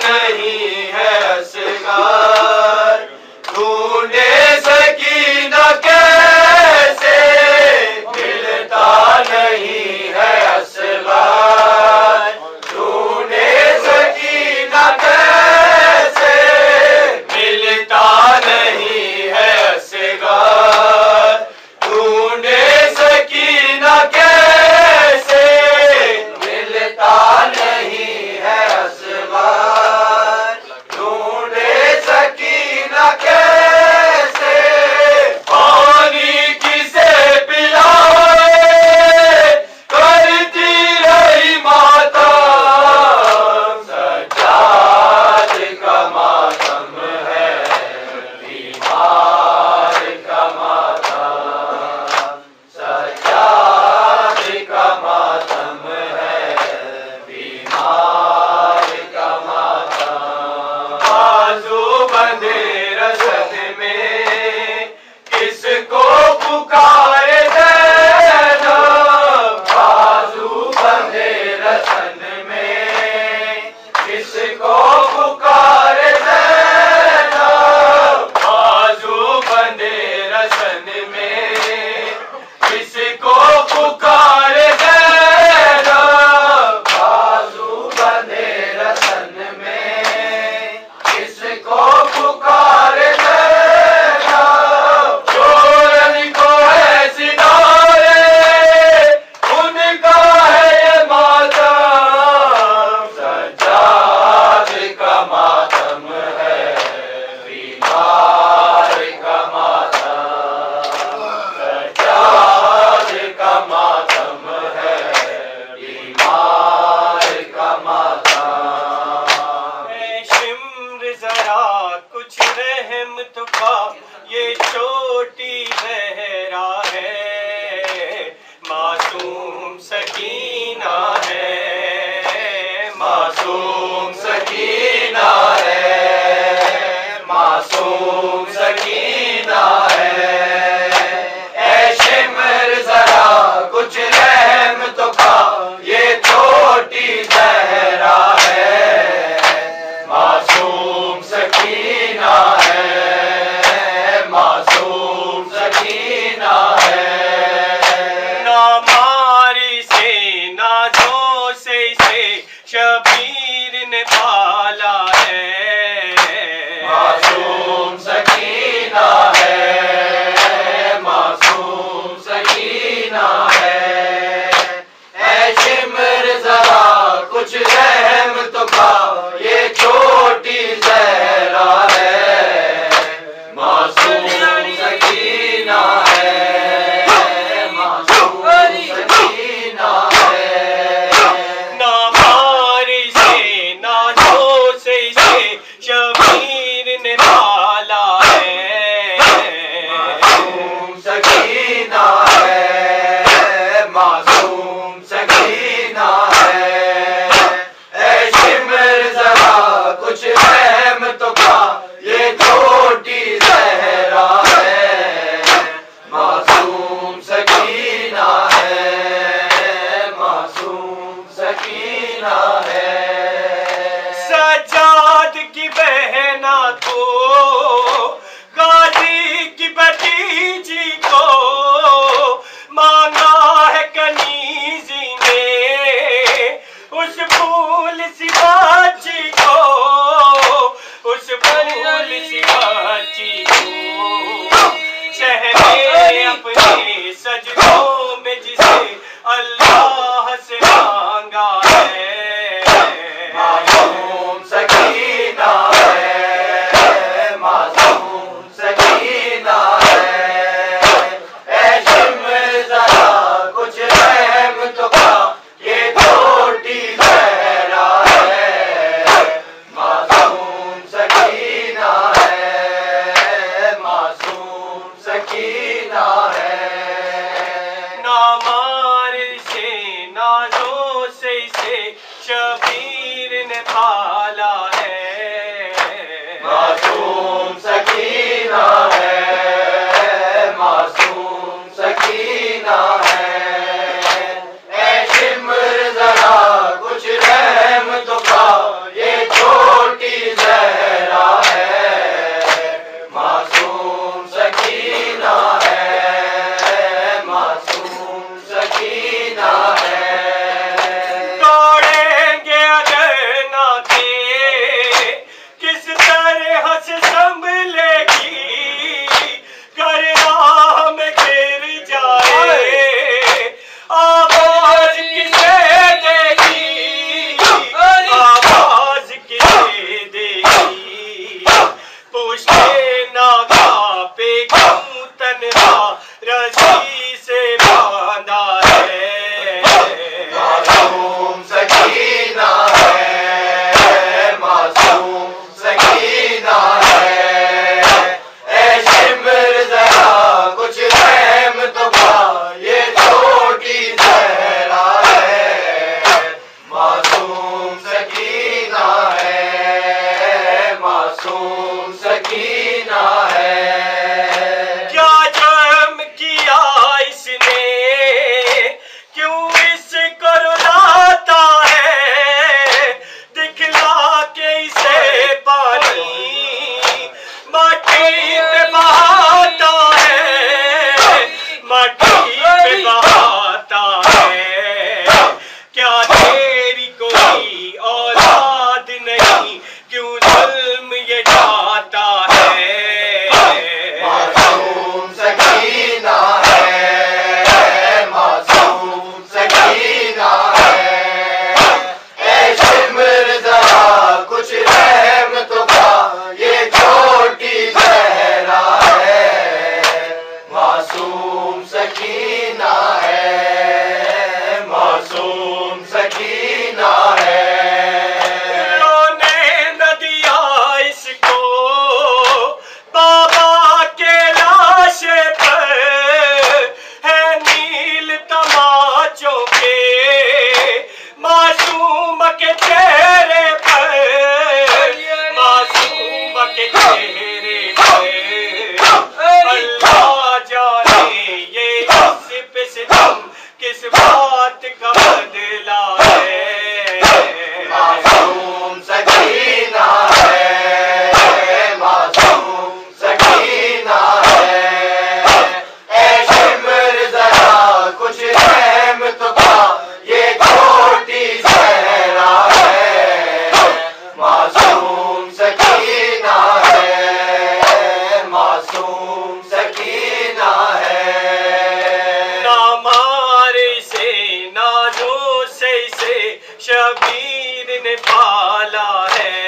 نہیں ہے اصغر، ڈھونڈے سکینہ کیسے ملتا نہیں ہے اصغر، ڈھونڈے سکینہ کیسے ملتا نہیں ہے اصغر، ڈھونڈے سکینہ کیسے ملتا نہیں ہے اصغر، ڈھونڈے سکینہ کیسے، پانی کسے پلائے کرتی رہی ماتم، سجاد کا ماتم ہے بیمار کا ماتم، سجاد کا ماتم ہے بیمار کا ماتم، بازو بندھے رسد میں کس کو پکارے زینب، بازو بندھے رسد میں کس کو پکارے زینب، بازو بندھے رسد میں کس کو پکارے زینب، بازو بندھے رسد میں کس کو پکارے زینب، چورن کو ہے ستارے ان کا ہے یہ ماتم، سجاد کا ماتم ہے بیمار کا ماتم، سجاد کا ماتم ہے بیمار کا ماتم، اے شمر ذرا کچھ رحم تو پا، یہ چھوٹی زہرا ہے، معصوم سکینہ ہے، معصوم سکینہ ہے، معصوم سکینہ ہے، اے شمر ذرا کچھ رحم تو پا، یہ چھوٹی زہرا ہے، معصوم سکینہ ہے، معصوم سکینہ ہے، نہ ماری سے نازوں سے اسے شبیر نے پالا ہے، معصوم سکینہ ہے، معصوم سکینہ ہے، اے شمر ذرا کچھ رحم تو پا، یہ چھوٹی زہرا ہے، معصوم سکینہ ہے، معصوم سکینہ ہے، نہ ماری سے نازوں سے اسے شبیر نے پالا ہے، معصوم سکینہ ہے، معصوم سکینہ ہے، اے شمر ذرا کچھ رحم تو پا، یہ چھوٹی زہرا ہے، معصوم سکینہ ہے، معصوم سکینہ ہے، سجاد کی بہنا تو غازی کی بھتیجی کو مانگا ہے کنیزی نے، اس پھول سی باچی کو، اس پھول سی باچی کو، شہنے اپنے سجدوں میں جسے اللہ سے مانگا ہے، معصوم سکینہ ہے، معصوم سکینہ ہے، اے شمر ذرا کچھ رحم تو پا، یہ چھوٹی زہرا ہے، معصوم سکینہ ہے، معصوم سکینہ ہے، نہ مار سے نازوں سے اسے شبیر نے پالا ہے، معصوم سکینہ ہے، معصوم سکینہ ہے، اے شمر ذرا کچھ رحم تو پا، یہ چھوٹی تقدیر نے پالا ہے